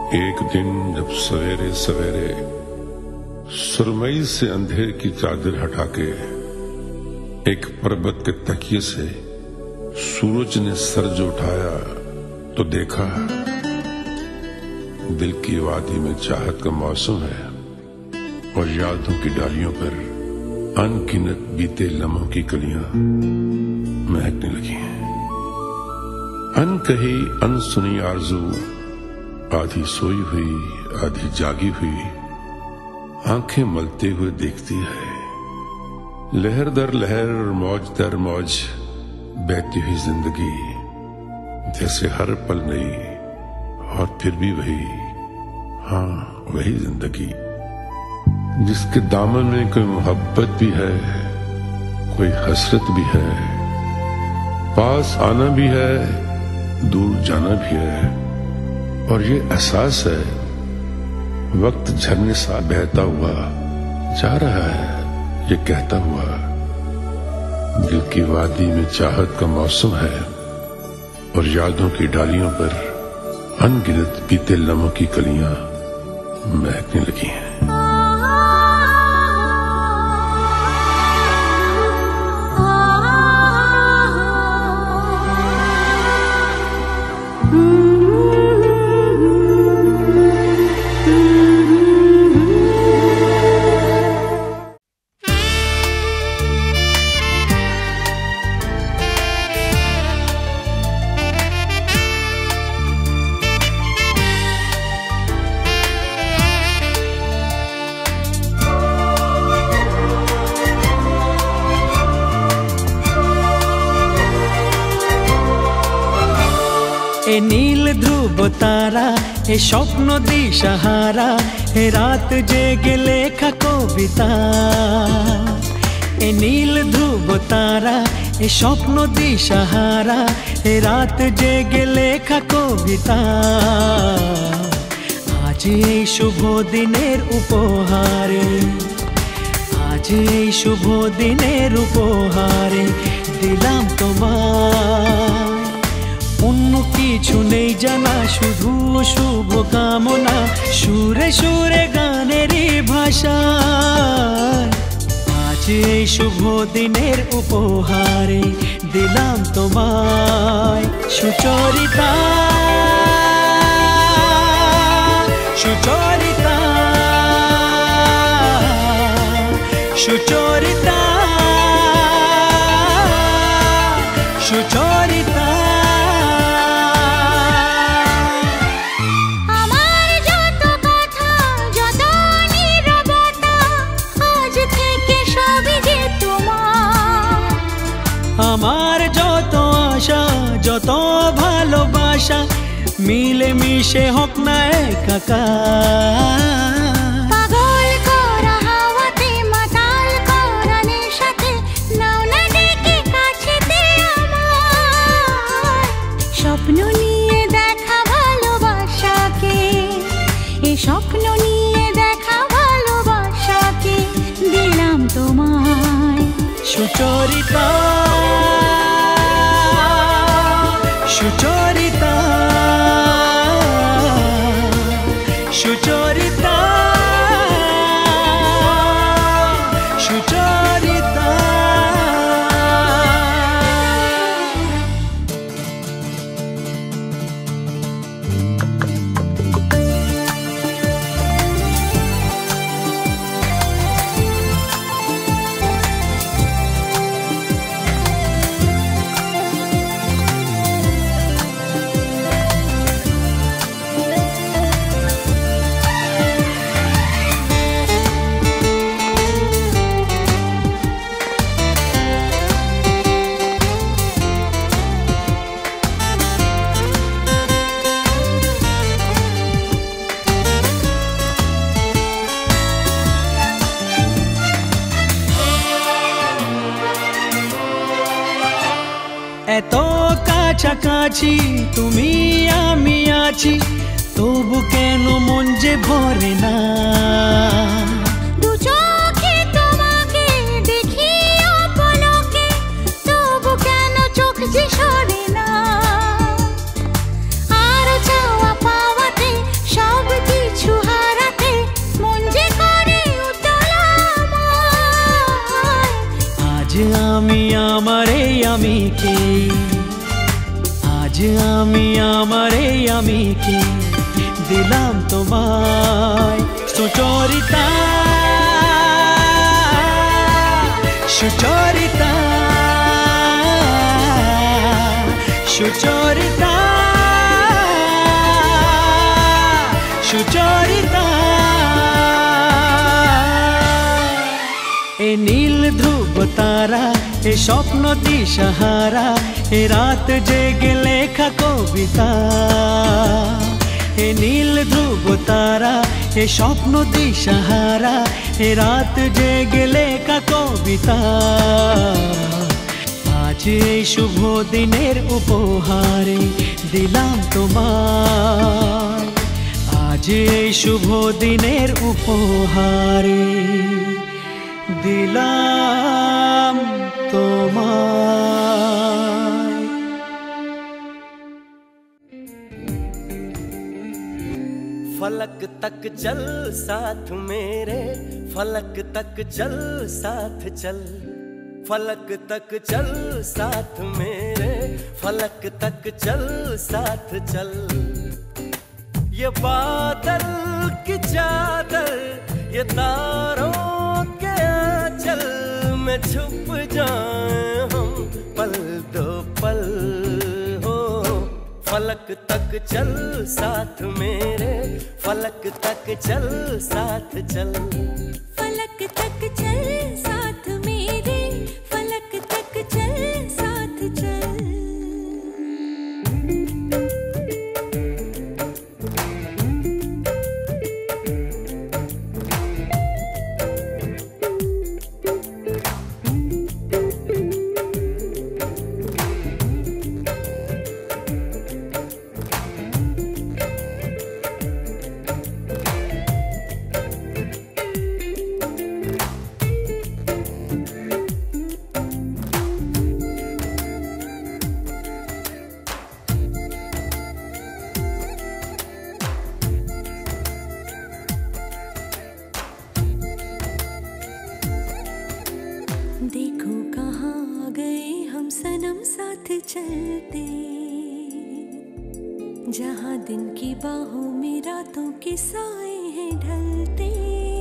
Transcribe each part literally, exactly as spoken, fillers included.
एक दिन जब सवेरे सवेरे सुरमई से अंधेर की चादर हटा के एक पर्वत के तकिए से सूरज ने सर जो उठाया तो देखा दिल की वादी में चाहत का मौसम है और यादों की डालियों पर अनगिनत बीते लम्हों की कलियां महकने लगी हैं। अनकही अनसुनी आरज़ू आधी सोई हुई आधी जागी हुई आंखें मलते हुए देखती है। लहर दर लहर और मौज दर मौज बहती हुई जिंदगी जैसे हर पल नई और फिर भी वही, हाँ वही जिंदगी जिसके दामन में कोई मोहब्बत भी है, कोई हसरत भी है, पास आना भी है, दूर जाना भी है। और ये एहसास है वक्त झरने सा बहता हुआ जा रहा है, ये कहता हुआ दिल की वादी में चाहत का मौसम है और यादों की डालियों पर अनगिनत बीते लम्हों की कलियां महकने लगी हैं। ए नील ध्रुव तारा ए स्वप्न दिशाहारा ए रात जेगे लेखा कविता। ए नील ध्रुव तारा ए स्वप्न दिशाहारा ए रात जेगे लेखा कविता। आज এই শুভ দিনের উপহারে, আজ এই শুভ দিনের উপহারে দিলাম তোমায় অন্য কিছু নেই জানা, শুধু শুভ কামনা সুরে সুরে গানেরই ভাষা। আজ এই শুভ দিনের উপহারে দিলাম তোমায় সুচরিতা, সুচরিতা, সুচরিতা, সুচরিতা। আমার যত আশা যত ভালোবাসা মিলে মিশে হোক না একাকার। পাগল করা হাওয়াতে মাতাল করা নেশাতে নাও না ডেকে কাছেতে আমার। স্বপ্ন নিয়ে দেখা ভালোবাসাকে, এই স্বপ্ন নিয়ে দেখা ভালোবাসাকে দিলাম তোমায় সুচরিতা, সুচরিতা, সুচরিতা, সুচরিতা। এত কাছাকাছি তুমি আমি আছি, তবু কেন মন যে ভরে না। দু চোখে তোমাকে দেখি অপলকে, তবু কেন চোখ যে সরে না। আর চাওয়া পাওয়াতে সব আমি আমার এই আমিকে দিলাম তোমায় সুচরিতা সুচরিতা সুচরিতা সুচরিতা এ নীল ধ্রুব তারা এ স্বপ্ন দিশাহারা এ রাত জেগে লেখা কবিতা এ নীল ধ্রুব তারা এ স্বপ্ন দিশাহারা এ রাত জেগে লেখা কবিতা আজ এই শুভ দিনের উপহারে দিলাম তোমায় আজ এই শুভ দিনের উপহারে দিলাম তোমায়। फलक तक चल साथ मेरे फलक तक चल साथ चल फलक तक चल साथ मेरे फलक तक चल साथ चल ये बादल की चादर ये तारों के आंचल में छुप जाए हम पल दो पल हो फलक तक चल साथ मेरे फलक तक चल साथ चल फलक तक चल साथ मेरे फलक तक चल साथ चल देखो कहाँ गए हम सनम साथ चलते जहाँ दिन की बाहों में रातों के साए हैं ढलते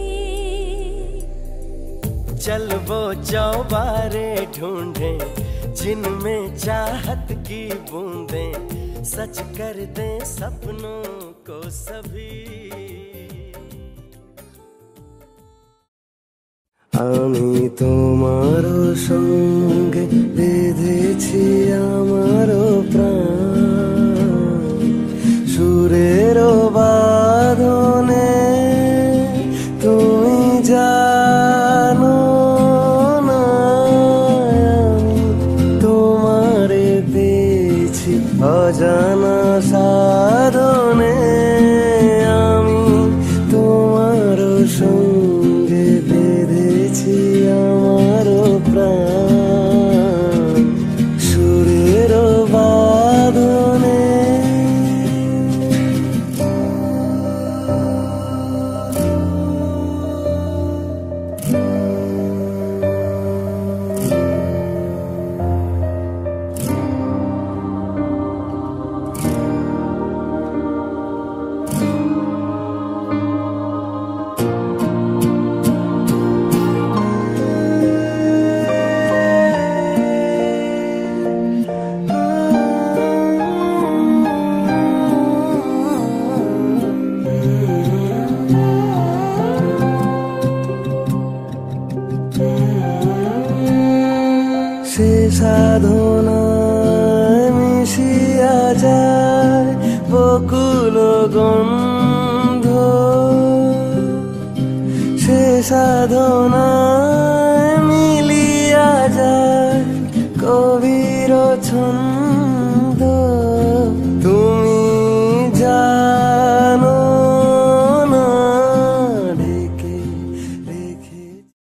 चल वो चौबारे ढूंढे जिनमें चाहत की बूंदें सच कर दे सपनों को सभी আমি তোমারও সঙ্গে বেঁধেছি আমারও প্রাণ সুরেরও বাঁধনে তুমি জানো না আমি তোমারে পেয়েছি অজানা সাধনে আমি তোমারও সঙ্গে আমারও প্রাণ সুরের বাঁধনে সে সাধনায় মিশিয়া যায় বকুল গন্ধ সে সাধনায় মিলিয়া যায় কবির ছন্দ